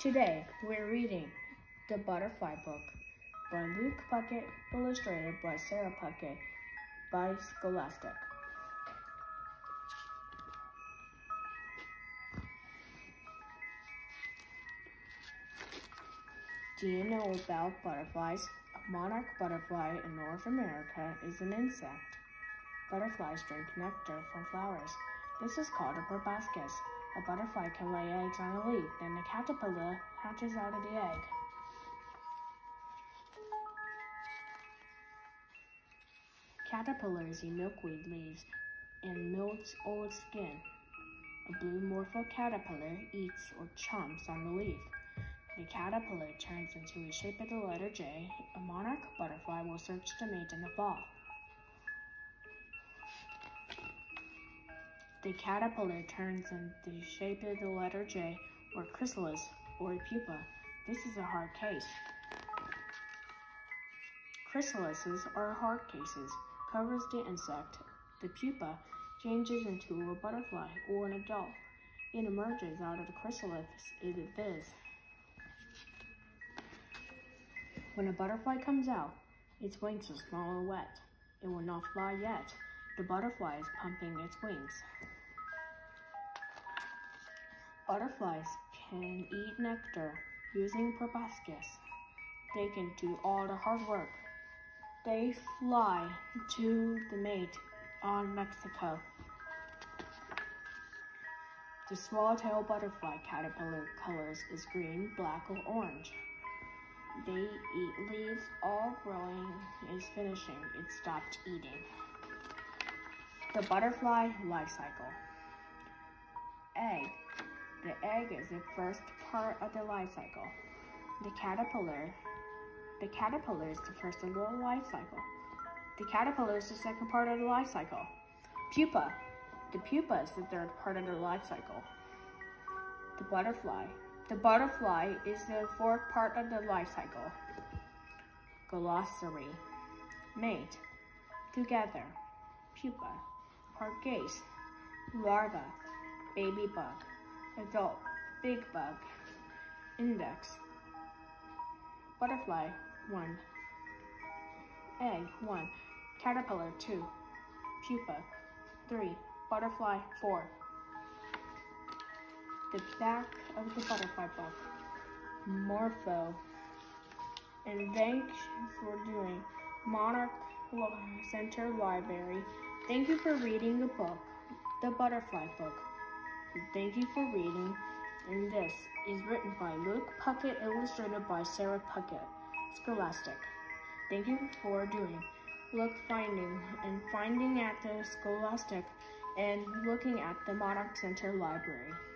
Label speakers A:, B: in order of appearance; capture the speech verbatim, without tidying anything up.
A: Today, we're reading The Butterfly Book by Luke Puckett, illustrated by Sarah Puckett, by Scholastic. Do you know about butterflies? A monarch butterfly in North America is an insect. Butterflies drink nectar from flowers. This is called a proboscis. A butterfly can lay eggs on a leaf, then the caterpillar hatches out of the egg. Caterpillars eat milkweed leaves and milk's old skin. A blue morpho caterpillar eats or chomps on the leaf. The caterpillar turns into a shape of the letter J. A monarch butterfly will search to mate in the fall. The caterpillar turns in the shape of the letter J, or chrysalis, or a pupa. This is a hard case. Chrysalises are hard cases, covers the insect. The pupa changes into a butterfly or an adult. It emerges out of the chrysalis as it is. When a butterfly comes out, its wings are small and wet. It will not fly yet. The butterfly is pumping its wings. Butterflies can eat nectar using proboscis. They can do all the hard work. They fly to the mate on Mexico. The swallowtail butterfly caterpillar colors is green, black, or orange. They eat leaves. All growing is finishing. It stopped eating. The butterfly life cycle. Egg. The egg is the first part of the life cycle. The caterpillar. The caterpillar is the first of the life cycle. The caterpillar is the second part of the life cycle. Pupa. The pupa is the third part of the life cycle. The butterfly. The butterfly is the fourth part of the life cycle. Glossary. Mate. Together. Pupa. Hard case. Larva. Baby bug. Adult. Big bug. Index. Butterfly. one. Egg. one. Caterpillar. two. Pupa. three. Butterfly. four. The back of the butterfly book. Morpho. And thanks for doing Monarch Center Library. Thank you for reading the book, The Butterfly Book. Thank you for reading, and this is written by Luke Puckett, illustrated by Sarah Puckett, Scholastic. Thank you for doing Look Finding and Finding at the Scholastic and looking at the Monarch Center Library.